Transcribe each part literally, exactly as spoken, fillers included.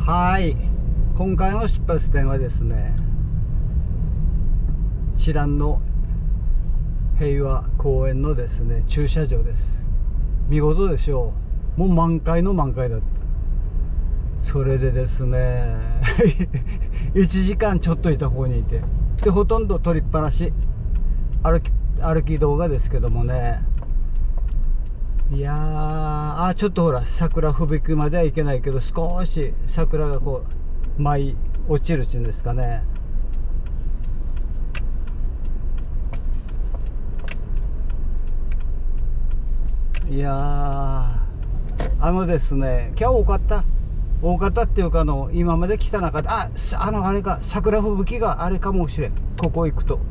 はい、今回の出発点はですね、知覧の平和公園のですね駐車場です。見事でしょう。もう満開の満開だった。それでですねいちじかんちょっといた方にいて、でほとんど取りっぱなし、歩き歩き動画ですけどもね。いやー、あちょっとほら桜吹雪まではいけないけど、少し桜がこう舞い落ちるっていうんですかね。いやー、あのですね、今日多かった多かったっていうか、あの今まで来た中で、ああのあれか、桜吹雪があれかもしれん。ここ行くと、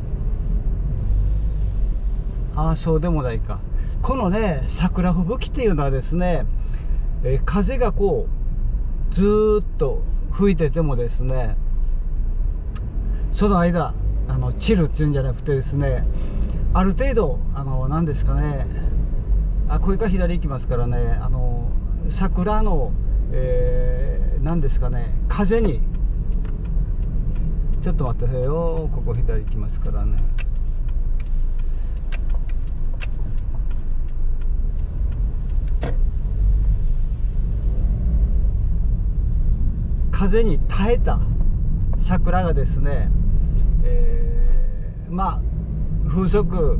ああそうでもないか。このね桜吹雪っていうのはですね、えー、風がこうずーっと吹いててもですね、その間あのチルっていうんじゃなくてですね、ある程度あの何ですかね、あこれから左行きますからね、あの桜の、えー、何ですかね、風にちょっと待ってくださいよ。ここ左行きますからね。風に耐えた桜がですね、えー、まあ風速、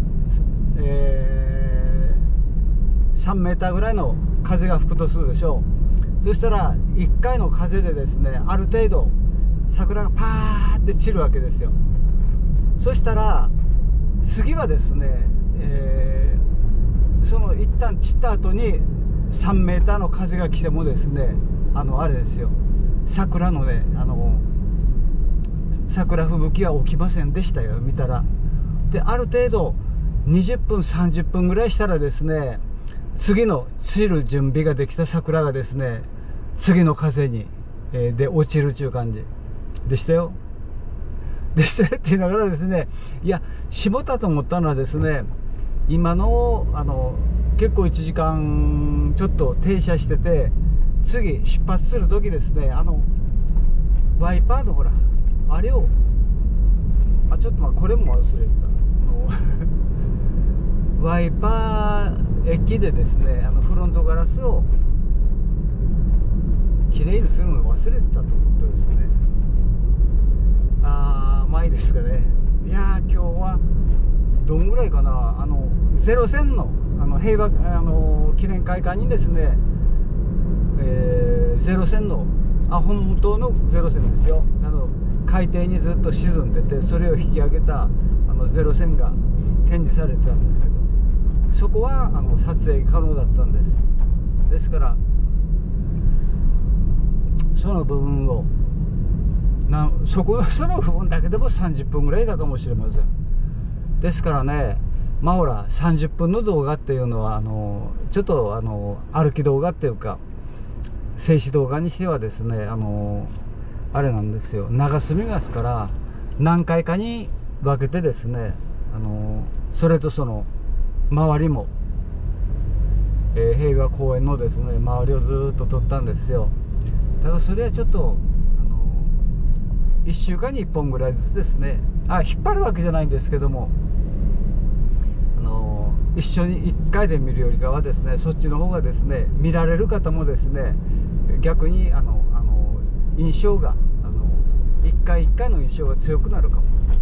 えー、さんメーターぐらいの風が吹くとするでしょう。そしたらいっかいの風でですね、ある程度桜がパーって散るわけですよ。そしたら次はですね、えー、その一旦散った後にさんメーターの風が来てもですね、あのあれですよ、桜のね、あの桜吹雪は起きませんでしたよ、見たら。である程度にじゅっぷんさんじゅっぷんぐらいしたらですね、次の散る準備ができた桜がですね、次の風に、えー、で落ちるっていう感じでしたよ。でしたよって言いながらですね、いや絞ったと思ったのはですね、今のあの結構いちじかんちょっと停車してて、次出発する時ですね、あのワイパーのほらあれを、あちょっとまあこれも忘れてた、あのワイパー液でですね、あのフロントガラスをきれいにするのを忘れてたと思ってですね、ああまあいいですかね。いやー今日はどんぐらいかな、あのゼロ戦のあの平和あの記念会館にですね、えー、ゼロ戦のあ本当のゼロ戦ですよ。あの海底にずっと沈んでて、それを引き上げたあのゼロ戦が展示されてたんですけど、そこはあの撮影可能だったんです。ですからその部分をなそこのその部分だけでもさんじゅっぷんぐらいだかもしれません。ですからね、まあほらさんじゅっぷんの動画っていうのはあのちょっとあの歩き動画っていうか静止動画にしてはですね、あのあれなんですよ、長すみますから何回かに分けてですね、あのそれとその周りも、えー、平和公園のですね周りをずっと撮ったんですよ。だからそれはちょっとあのいっしゅうかんにいっぽんぐらいずつですね、あ引っ張るわけじゃないんですけども、あの一緒にいっかいで見るよりかはですね、そっちの方がですね見られる方もですね、逆にあのあの印象があのいっかいいっかいの印象が強くなるかも。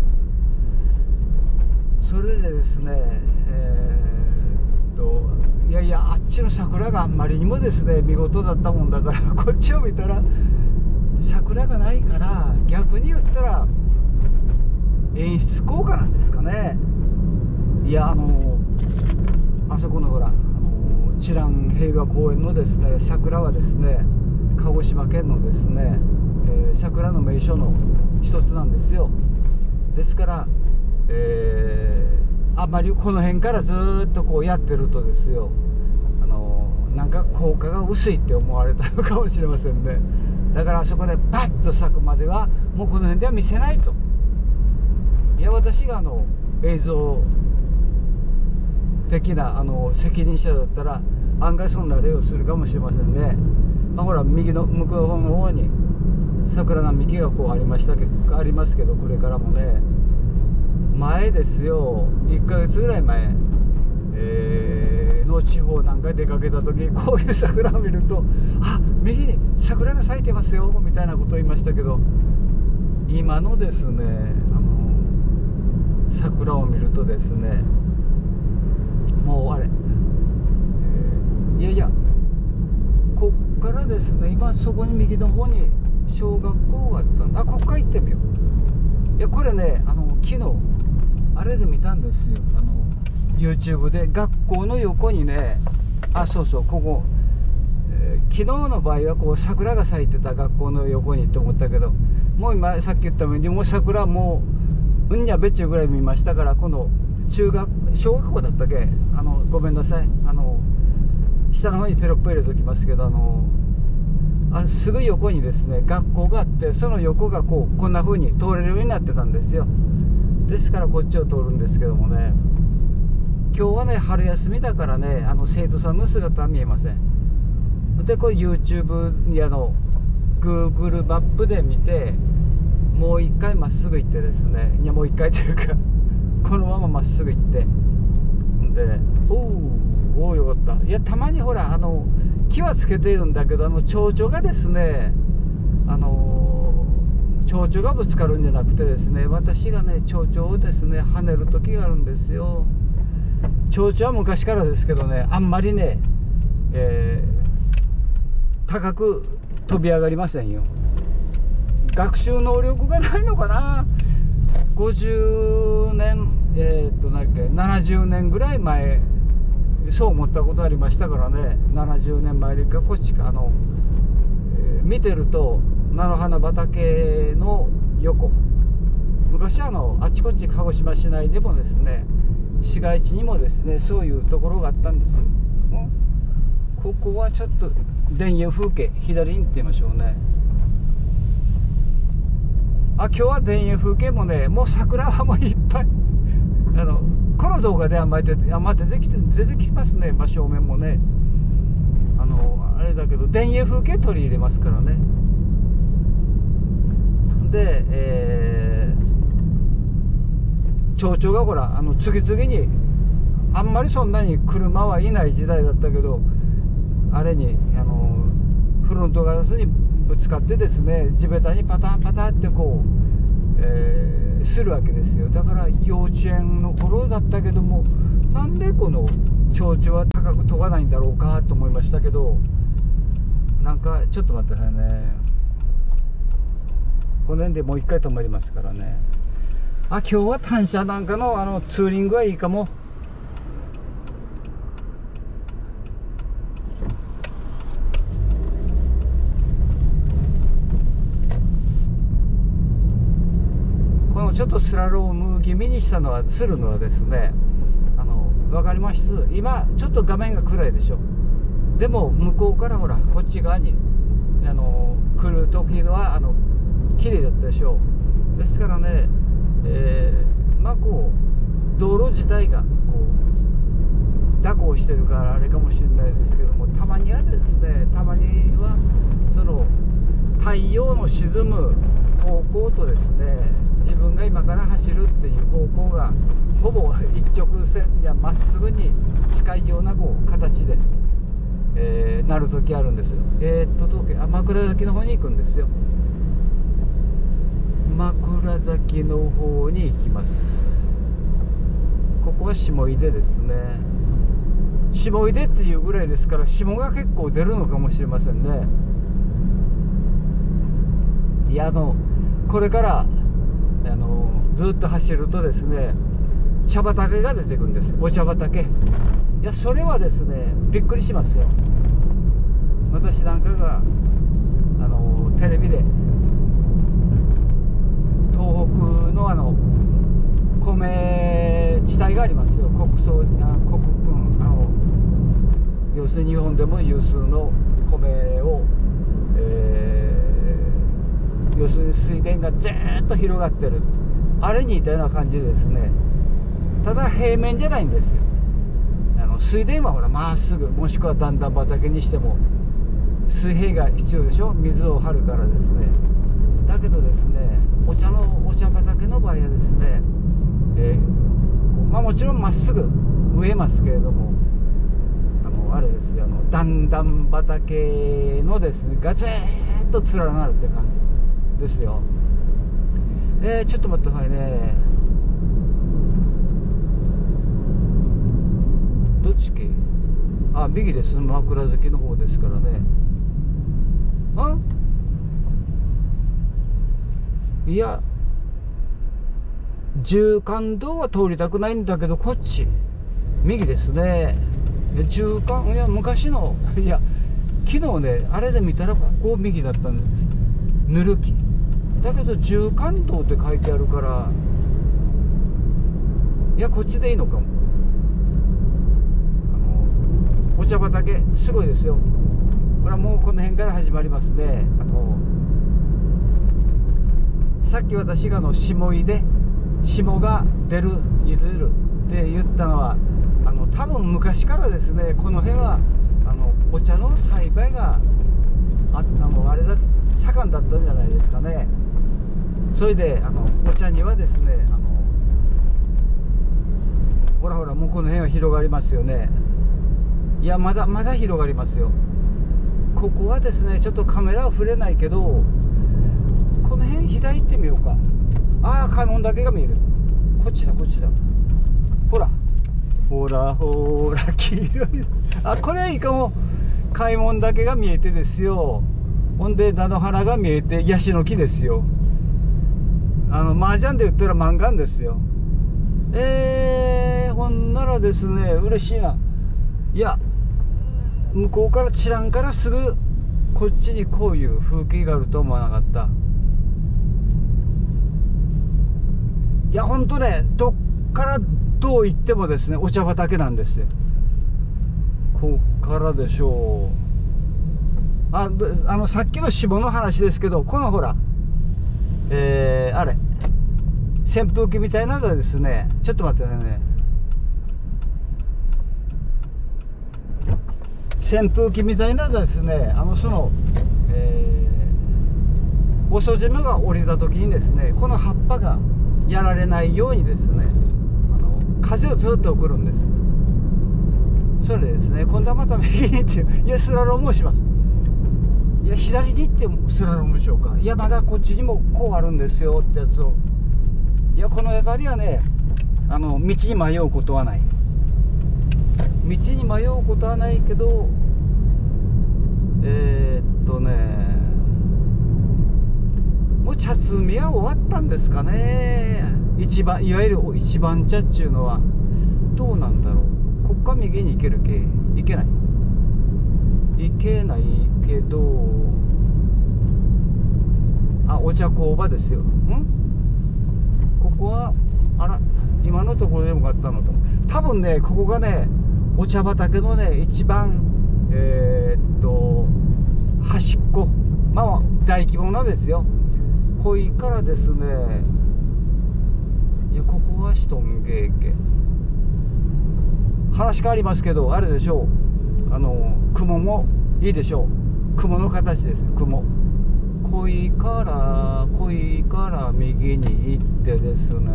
それでですね、えー、っといやいやあっちの桜があんまりにもですね見事だったもんだからこっちを見たら桜がないから、逆に言ったら演出効果なんですかね。いやあのあそこのほらあの知覧平和公園のですね桜はですね、鹿児島県のですね、えー、桜の名所の一つなんですよ。ですから、えー、あんまりこの辺からずっとこうやってるとですよ、あのなんか効果が薄いって思われたのかもしれませんね。だからあそこでバッと咲くまではもうこの辺では見せないと。いや私があの映像的なあの責任者だったら案外そんな例をするかもしれませんね。 まあ、ほら右の向こうの方に桜並木がこうありましたけどありますけど、これからもね、前ですよ、いっかげつぐらい前、えー、の地方なんか出かけた時、こういう桜を見ると、あ、右に桜が咲いてますよみたいなことを言いましたけど、今のですね、あの桜を見るとですね、もうあれ、えー、いやいや、こっからですね、今そこに右の方に小学校があったんだ。あ、こっから行ってみよう。いや、これね、あの昨日あれで見たんですよ、あの YouTube で。学校の横にね、あ、そうそう、ここ、えー、昨日の場合はこう桜が咲いてた学校の横にって思ったけど、もう今さっき言ったようにもう桜もううんにゃべっちゅうぐらい見ましたから、この中学小学校だったっけ、あのごめんなさい、あの下の方にテロップ入れときますけど、あのあすぐ横にですね学校があって、その横がこうこんな風に通れるようになってたんですよ。ですからこっちを通るんですけどもね、今日はね春休みだからね、あの生徒さんの姿は見えません。でこれ YouTube にあの Google マップで見て、もう一回まっすぐ行ってですね、いやもう一回というかこのまままっすぐ行って、でおおおよかった。いや、たまにほらあの木はつけているんだけど、あの蝶々がですね、あの蝶々がぶつかるんじゃなくてですね、私がね蝶々をですね跳ねる時があるんですよ。蝶々は昔からですけどね、あんまりね、えー、高く飛び上がりませんよ。学習能力がないのかな。ごじゅうねん、えー、っとなんだっけななじゅうねんぐらい前そう思ったことありましたからね。ななじゅうねんまえかこっちか、あの、えー、見てると菜の花畑の横、昔あのあちこち鹿児島市内でもですね、市街地にもですねそういうところがあったんですよ。ここはちょっと田園風景、左に行ってみましょうね。あ、今日は田園風景もね、もう桜はもういっぱい、あのこの動画であんまり出て、あんま出てきて出てきますね、真正面もね。あのあれだけど田園風景取り入れますからね。で、えー、町長がほらあの次々に、あんまりそんなに車はいない時代だったけど、あれにあのフロントガラスにぶつかってですね、地べたにパタンパタンってこう、えー、するわけですよ。だから幼稚園の頃だったけども、なんでこの蝶々は高く飛ばないんだろうかと思いましたけど、なんかちょっと待ってくださいね。この辺でもう一回止まりますからね。あ、今日は単車なんかのあのツーリングはいいかも。ちょっとスラローム気味にしたのは、するのはですね、あの分かります。今ちょっと画面が暗いでしょ。でも向こうからほらこっち側にあの来る時はあの綺麗だったでしょう。ですからね、えー、まあこう道路自体がこう蛇行してるからあれかもしれないですけども、たまにはですね、たまにはその太陽の沈む方向とですね、自分が今から走るっていう方向がほぼ一直線やまっすぐに近いようなこう形で、えー、なる時あるんですよ。えー、っとどうけあ枕崎の方に行くんですよ。枕崎の方に行きます。ここは下出ですね。下出っていうぐらいですから、霜が結構出るのかもしれませんね。いや、あのこれからあのずっと走るとですね、茶畑が出てくるんです。お茶畑。いや、それはですねびっくりしますよ。私なんかがあのテレビで東北のあの米地帯がありますよ。国葬あ国、うん、あの要するに日本でも有数の米を、えー、要するに水田がずーっと広がってる、あれに似たような感じでですね、ただ平面じゃないんですよ。あの水田はほらまっすぐ、もしくは段々畑にしても水平が必要でしょ、水を張るからですね。だけどですね、お茶のお茶畑の場合はですね、えーまあ、もちろんまっすぐ植えますけれども、あのあれですよ、あの段々畑のですね、ガツッと連なるって感じですよ。えー、ちょっと待ってくださいね。どっち系？あ、右です。枕崎の方ですからね。あ、いや、縦貫道は通りたくないんだけど、こっち右ですね。縦貫、いや昔の、いや昨日ねあれで見たらここ右だったんです。ぬるきだけど縦貫道って書いてあるから、いやこっちでいいのかも。あのお茶畑すごいですよ。これはもうこの辺から始まりますね。あのさっき私があの下井で霜が出る出るって言ったのは、あの多分昔からですね、この辺はあのお茶の栽培が あ, あのあれだ盛んだったんじゃないですかね。それであのお茶にはですね、あのほらほらもうこの辺は広がりますよね。いやまだまだ広がりますよ。ここはですねちょっとカメラは触れないけど、この辺左行ってみようか。ああ開門岳が見える。こっちだこっちだ、ほらほらほら黄色い、あこれはいいかも。開門岳が見えてですよ、ほんで菜の花が見えてヤシの木ですよ。あの麻雀で言ったら満貫ですよ。えー、ほんならですね嬉しいな。いや向こうから知らんからすぐこっちにこういう風景があると思わなかった。いやほんとね、どっからどう行ってもですねお茶畑なんですよ。こっからでしょう。ああのさっきの霜の話ですけど、このほらえー、あれ扇風機みたいなのはですね、ちょっと待ってね、扇風機みたいなのはですね、あのその、えー、遅霜が降りた時にですね、この葉っぱがやられないようにですね、あの風をずっと送るんです。それでですね、今度はまた右に行って、いやスラロームをします。いや左に行ってもスラロームしようか。いやまだこっちにもこうあるんですよってやつを。いやこの辺りはね、あの道に迷うことはない。道に迷うことはないけど、えー、っとねもう茶摘みは終わったんですかね。一番いわゆる一番茶っちゅうのはどうなんだろう。こっから右に行けるけ行けない、行けないけど、あお茶工場ですよ。んここはあら今のところでもかったのと、多分ねここがねお茶畑のね一番えー、っと端っこ、まあ大規模なんですよ。濃いからですね、いやここはシトンゲーケ、話変わりますけどあれでしょう、あの雲もいいでしょう。雲の形です。雲濃いから濃いから右に行ってですね、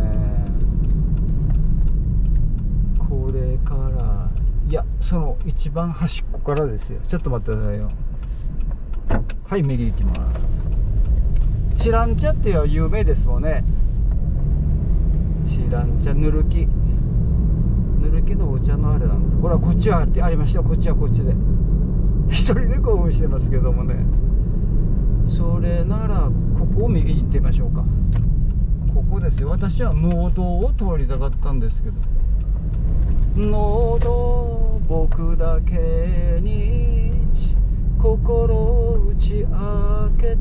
これからいやその一番端っこからですよ。ちょっと待ってくださいよ。はい右行きます。チラン茶っていう有名ですもんね。チラン茶ぬるきぬるきのお茶のあれなんだ。ほらこっちはありましたよ。こっちはこっちで一人で興奮してますけどもね。それならここを右に行ってみましょうか。ここですよ。私は農道を通りたかったんですけど、農道僕だけに心を打ち明けて、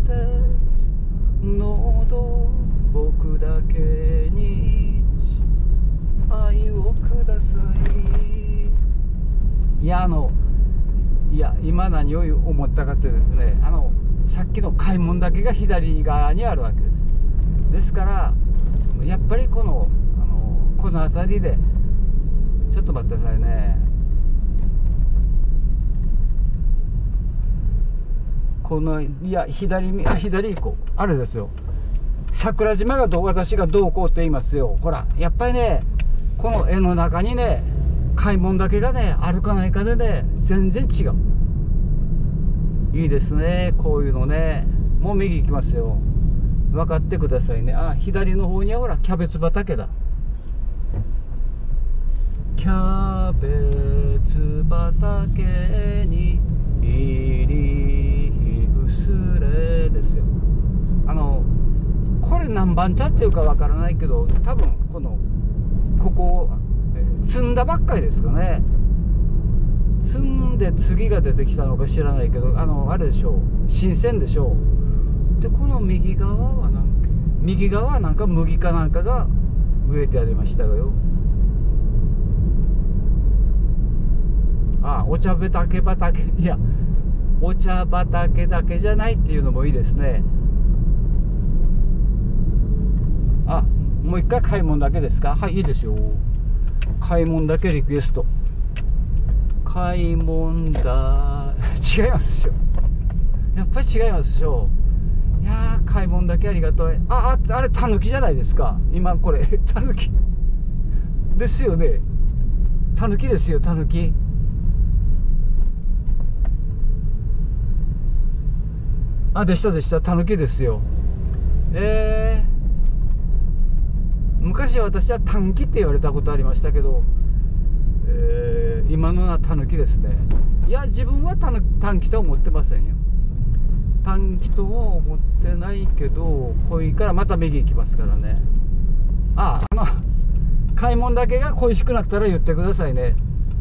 農道僕だけに愛をください。いやあのいや今何を思ったかってですね、あのさっきの開門岳が左側にあるわけです。ですからやっぱりこのあのこの辺りでちょっと待ってくださいね。 このいや左あ左行こう、あれですよ、桜島がどう私がどうこうって言いますよ。ほらやっぱりね、この絵の中にね開門だけがねあるかないかでね全然違う。いいですねこういうのね。もう右行きますよ、分かってくださいね。あ、左の方にはほらキャベツ畑だ。キャベツ畑に入り薄れですよ。あのこれ何番茶っていうかわからないけど、多分このここ積んだばっかりですかね。積んで次が出てきたのか知らないけど、あのあれでしょう、新鮮でしょう。でこの右側はなんか右側はなんか麦かなんかが植えてありましたよ。あ、お茶畑畑、いやお茶畑だけじゃないっていうのもいいですね。あ、もう一回開門だけですか。はい、いいですよ。開門だけリクエスト。開門だ違いますでしょ、やっぱり違いますでしょ。いやー開門だけありがとう。ああ、あれタヌキじゃないですか今これタヌキですよね。タヌキですよ、タヌキ。あ、でしたでした、タヌキですよ。えー、昔私は短気って言われたことありましたけど、えー、今のはタヌキですね。いや自分は短気とは思ってませんよ。短気とは思ってないけど、濃いからまた右行きますからね。あ、あの開門だけが恋しくなったら言ってくださいね。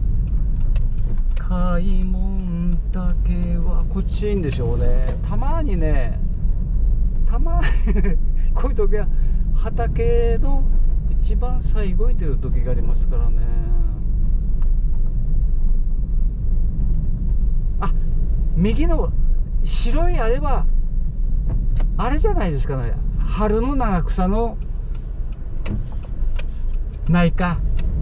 開門だけはこっちいいんでしょうね。たまにね、たまにこういう時は畑の一番最後に出る時がありますからね。あ、右の白いあれはあれじゃないですかね。春の長草のないか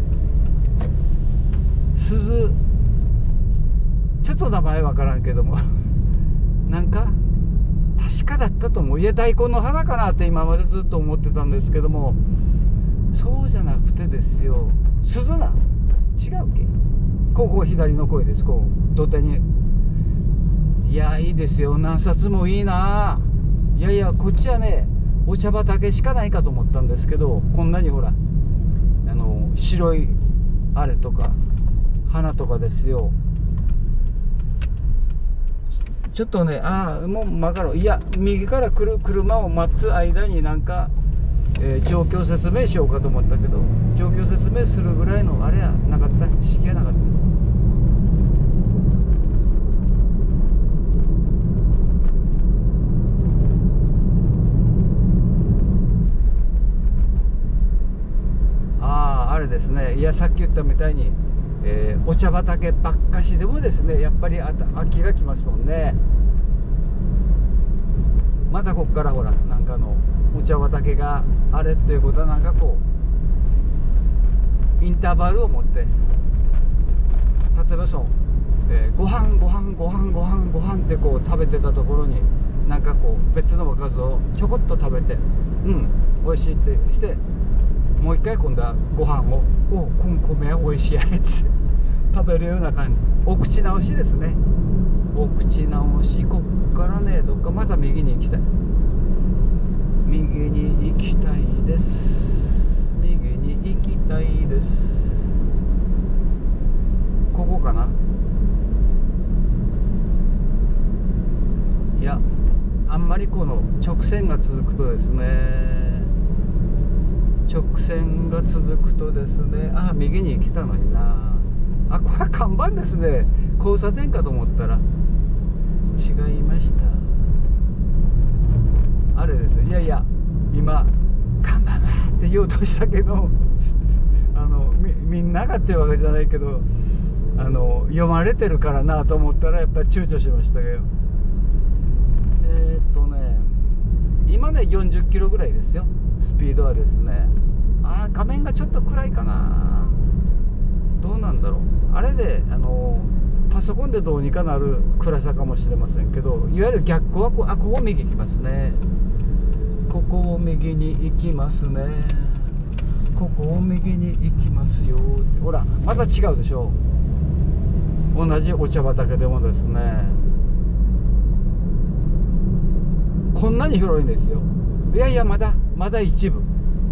鈴、ちょっと名前わからんけどもなんか確かだったと思う。いや大根の花かなって今までずっと思ってたんですけども、そうじゃなくてですよ、鈴な違うっけ。ここ左の声です。こう土手に。いやいいですよ、何冊もいいな。いやいやこっちはねお茶畑しかないかと思ったんですけど、こんなにほらあの白いあれとか花とかですよ。ちょっとね、ああもう曲がろう。いや右から来る車を待つ間になんか、えー、状況説明しようかと思ったけど、状況説明するぐらいのあれはなかった、知識がなかった。あああれですね。いやさっき言ったみたいに、えー、お茶畑ばっかしでもですね、やっぱり秋が来ますもんね。またこっからほらなんかのお茶畑があれっていうことはなんかこうインターバルを持って、例えばそう、えー、ご飯ご飯ご飯ご飯ご飯ってこう食べてたところになんかこう別のおかずをちょこっと食べて、うん美味しいってしてもう一回今度はご飯をおこん米は美味しいやつ食べるような感じ。お口直しですね。お口直し。こっからねどっかまた右に行きたい。右に行きたいです。右に行きたいです。ここかな。いやあんまりこの直線が続くとですね、直線が続くとですね、あ、右に来たのにな。あ、これは看板ですね。交差点かと思ったら違いました。あれです。いやいや今看板はって言おうとしたけどあの み, みんながってわけじゃないけど、あの読まれてるからなと思ったらやっぱり躊躇しましたけど、えー、っとね今ねよんじゅっキロぐらいですよ、スピードはですね。あー画面がちょっと暗いかな、どうなんだろう。あれであのパソコンでどうにかなる暗さかもしれませんけど、いわゆる逆光はこう、あ、ここ右行きますね。ここを右に行きますね。ここを右に行きますよ。ほらまた違うでしょ。同じお茶畑でもですね、こんなに広いんですよ。いやいや、まだまだ一部。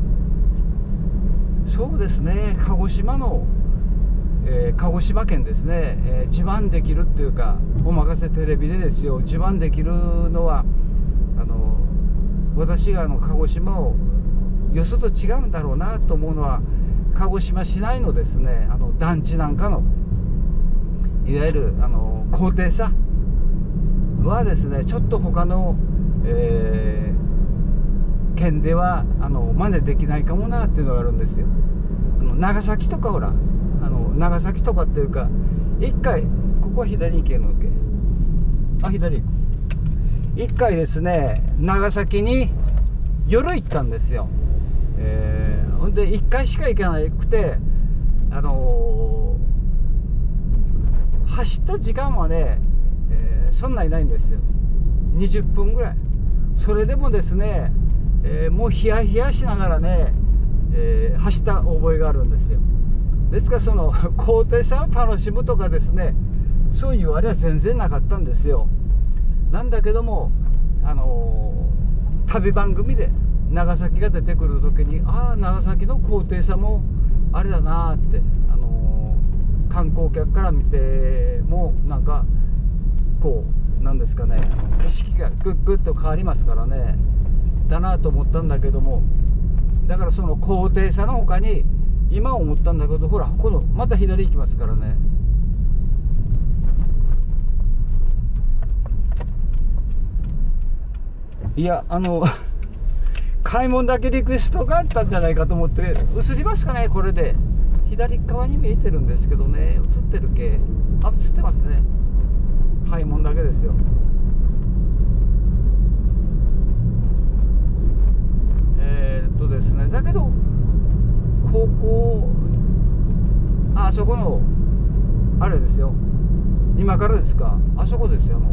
そうですね、鹿児島の、えー、鹿児島県ですね、えー、自慢できるっていうか、おまかせテレビでですよ、自慢できるのは、あの私があの鹿児島をよそと違うんだろうなと思うのは、鹿児島市内のですね、あの団地なんかのいわゆるあの高低差はですね、ちょっと他の、えー、県ではあの真似できないかもなっていうのがあるんですよ。あの長崎とか、ほらあの長崎とかっていうか、一回ここは左に行けるのけ、あ、左行く。一回ですね、長崎に夜行ったんですよ。えー、ほんでいっかいしか行けなくて、あのー、走った時間はね、えー、そんなにないんですよ。にじゅっぷんぐらい。それでもですね、えー、もうヒヤヒヤしながらね、えー、走った覚えがあるんですよ。ですからその高低差を楽しむとかですね、そういうあれは全然なかったんですよ。なんだけども、あのー、旅番組で長崎が出てくる時に、ああ長崎の高低差もあれだなって、あのー、観光客から見てもなんかこうなんですかね、景色がグッグッと変わりますからね、だなと思ったんだけども、だからその高低差の他に今思ったんだけど、ほらこのまた左行きますからね。いや、あの買い物だけリクエストがあったんじゃないかと思って。映りますかね、これで左側に見えてるんですけどね、映ってるけ、あ、映ってますね。買い物だけですよ。えー、っとですね、だけど高校、あ、あそこのあれですよ、今からですか、あそこですよ、あの、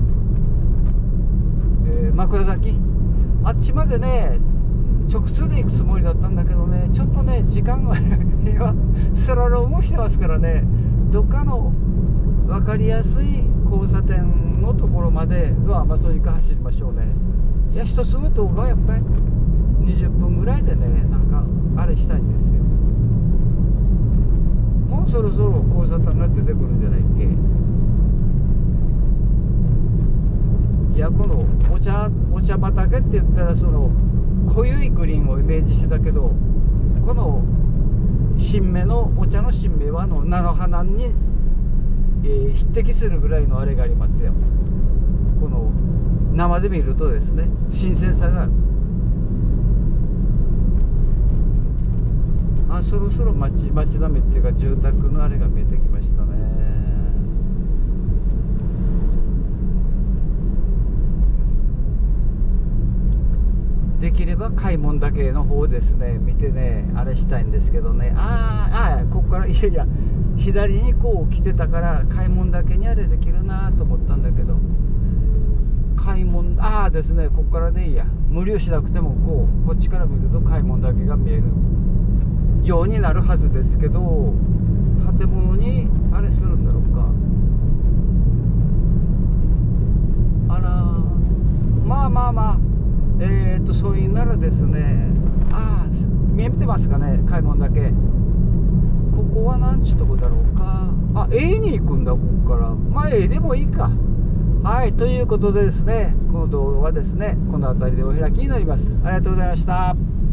えー、枕崎、あっちまでね直通で行くつもりだったんだけどね、ちょっとね時間が今スラロームしてますからね、どっかの分かりやすい交差点のところまではまあとにかく走りましょうね。いや、一つの動画はやっぱりにじゅっぷんぐらいでね、なんかあれしたいんですよ。もうそろそろ交差点が出てくるんじゃないっけ。いや、このお茶お茶畑って言ったらその濃ゆいグリーンをイメージしてたけど、この新芽のお茶の新芽はあの菜の花に、えー、匹敵するぐらいのあれがありますよ。この生で見るとですね、新鮮さがある。あ、そろそろ町町並みっていうか住宅のあれが見えてきましたね。できれば買い物だけの方ですね見てね、あれしたいんですけどね。あーあー、ここから、いやいや左にこう来てたから買い物だけにあれできるなと思ったんだけど、買い物、ああですね、ここからでいいや、無理をしなくてもこうこっちから見ると買い物だけが見えるようになるはずですけど、建物にあれするんだろうか。あら、まあまあまあ、えー、っとそういうならですね、ああ見えてますかね、買い物だけ。ここは何ちゅうとこだろうか。あ、A に行くんだ、ここから。まあ A でもいいか。はい、ということでですね、この動画はですねこの辺りでお開きになります。ありがとうございました。